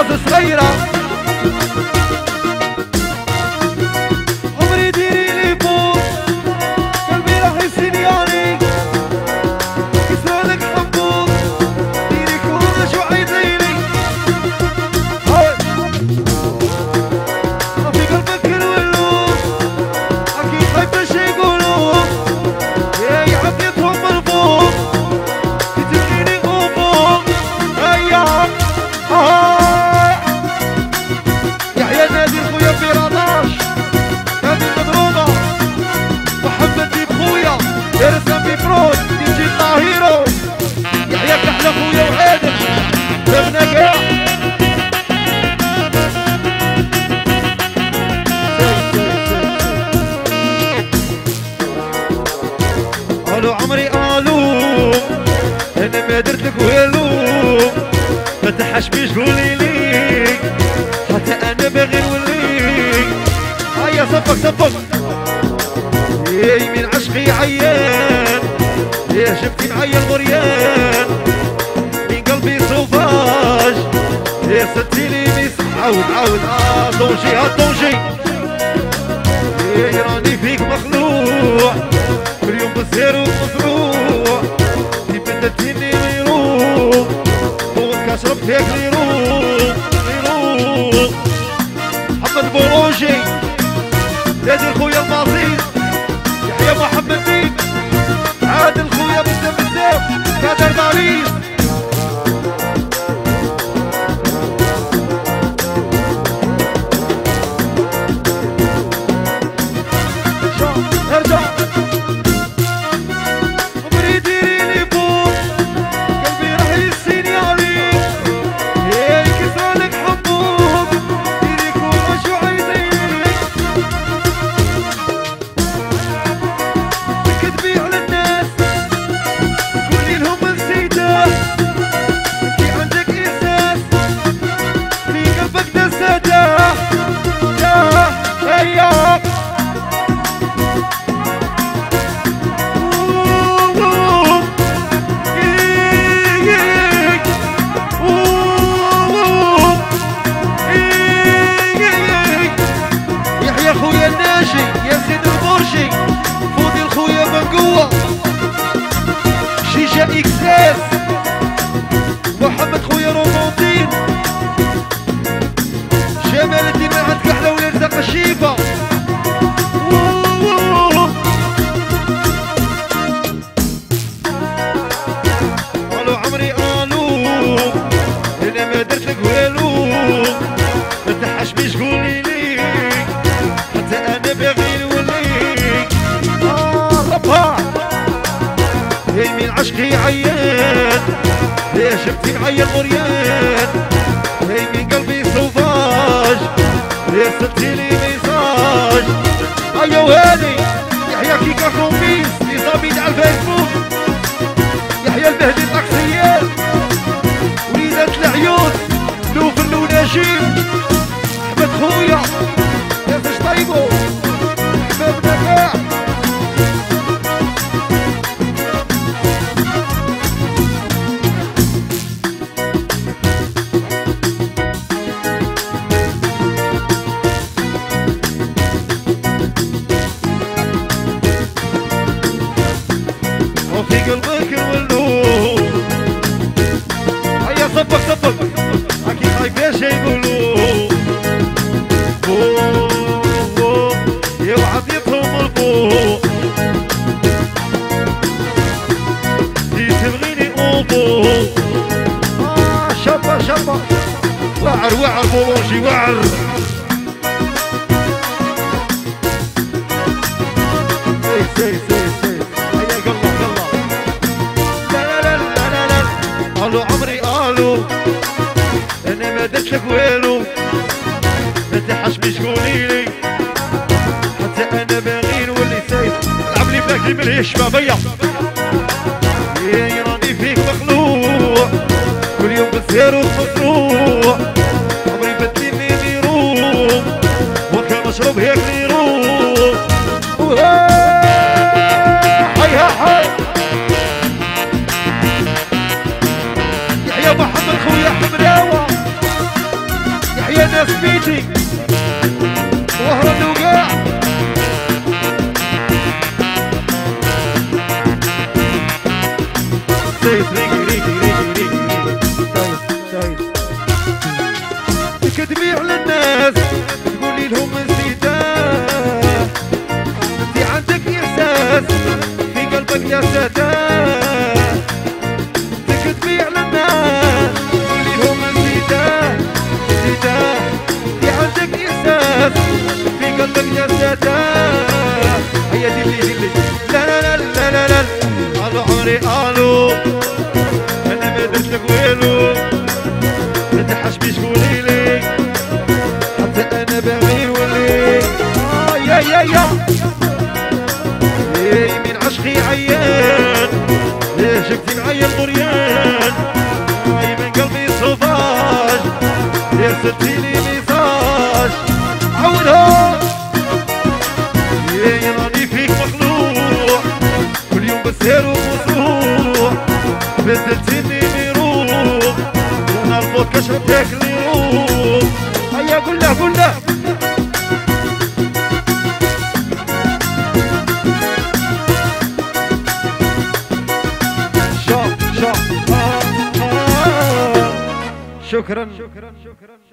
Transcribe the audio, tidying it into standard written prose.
راس صغيرة عمري ديري لي فوق قلبي راح يسينياني كسرانك حبوب ديري كورة شو عايزيني ما في قلبك الولوس أكيد خايفة شي يقولون يا عبيتهم مرفوض تتركيني أفوق هيا يحيى نادي خويا بيراداش هادي المضروبة محمد ديب خويا يرسم بفرود يجي الطاهيرو يحيى كحلة خويا وعادل دمنا كاع الو عمري الو انا ما درت لك والو ما تحشميش قولي ليك حتى انا باغي نوليك هيا صفق صفق يا من عشقي عيان يا شفتي معايا الغريان من قلبي صوفاج يا ستي لي ميس عاود عاود طونجي طونجي يا راني فيك مخلوع كل يوم بالزيرو مزروع كي بدلتيني ويروح شربت هيك ليروح محمد بوروجي نادي خويا الماضي يحيى محمد بيك عادل خويا بزاف قادر باريس ارجع عمري ديري لي فوق قلبي راح يسيني عليك كسرانك حبوب ديري كورة شو عايزينك تكذبي على الناس قولي لهم نسيته انتي عندك احساس في قلبك نسيته يا هيا خويا الناشي يا سيد البرشي فودي الخويا من قوة شيشة اكساس محمد خويا رومونتين جمال الدين من عند كحلة ويرزق الشيفة الو عمري الو انا ما درت لك والو ما تحشميش قولي لي حتى انا باغي نوليك ربها هي من عشقي عيان يا شفتي معايا الغريان هي من قلبي صوفاج يا سبتي لي ميساج ايوا هاني يحيى كيكا كومبيس اصابي على الفيسبوك يحيى البهدي الطاكسيات وليدات العيون نوفل ونجيب احمد خويا يا زوج طيبو حبابنا كاع وفي قلبك الولو هيا صفق صفق اكيد خايف ايش يقولوا يوعديتهم الفوق دي تبغيني اوبو شابة شابة وعر وعر بولوجي وعر سي هيا قلب لا الو عمري الو انا ما درتش لك والو ما تحشميش قولي لي حتى انا باغي نولي سايب العب لي باكلي من الشبابيه يا راني فيك مخلوع كل يوم بسير ومزروع عمري بدلني ليروح وكان مشروب هيك ليروح هيا حي يحيى محمد خويا حمراوه سايس ريقي ريقي ريقي ريقي سايس سايس تكذبي على الناس تقولي لهم نسيته انتي عندك احساس في قلبك يا ستاه تكذبي على الناس تقولي لهم نسيته نسيته انتي عندك احساس في قلبك يا ستاه هيا دلي دلي لا لا لا لا لا الو عمري الو انا ما درت لك والو ما تحشميش قوليلي حتى انا باغي نولي يا يا يا من عشقي عيان ليه شفتي معايا الغريان من قلبي صفاج ليه رسلتيلي ميساج عودها راني فيك مخلوع كل يوم بسير وخضوع بدلتني بروح وانا الفوت كشربتك لي روح هيا قول له قول له شكرا شكرا شكرا